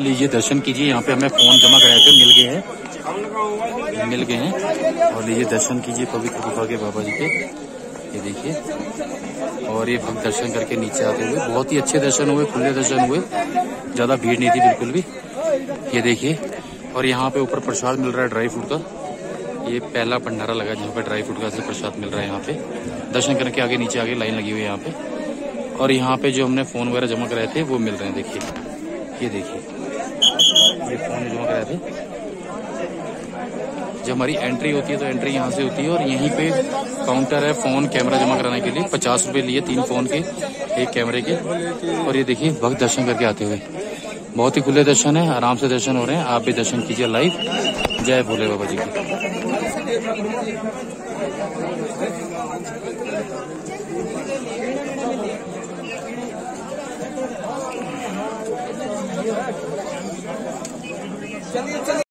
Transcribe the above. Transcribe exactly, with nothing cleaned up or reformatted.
लीजिए दर्शन कीजिए। यहाँ पे हमें फोन जमा कराए थे, मिल गए हैं, मिल गए हैं। और लीजिए दर्शन कीजिए पवित्र गुफा के बाबा जी के, ये देखिए। और ये भक्त दर्शन करके नीचे आते हुए, बहुत ही अच्छे दर्शन हुए, खुले दर्शन हुए, ज्यादा भीड़ नहीं थी बिल्कुल भी, ये देखिए। और यहाँ पे ऊपर प्रसाद मिल रहा है ड्राई फ्रूट का, ये पहला भंडारा लगा जहाँ पे ड्राई फ्रूट का से प्रसाद मिल रहा है। यहाँ पे दर्शन करके आगे नीचे आगे लाइन लगी हुई है यहाँ पे। और यहाँ पे जो हमने फोन वगैरह जमा कराए थे वो मिल रहे हैं, देखिए, ये देखिए, ये फोन जमा कराए थे। जब हमारी एंट्री होती है तो एंट्री यहाँ से होती है, और यहीं पे काउंटर है फोन कैमरा जमा कराने के लिए। पचास रुपए लिए तीन फोन के, एक कैमरे के। और ये देखिए भक्त दर्शन करके आते हुए, बहुत ही खुले दर्शन है, आराम से दर्शन हो रहे हैं। आप भी दर्शन कीजिए लाइव। जय भोले बाबा जी की।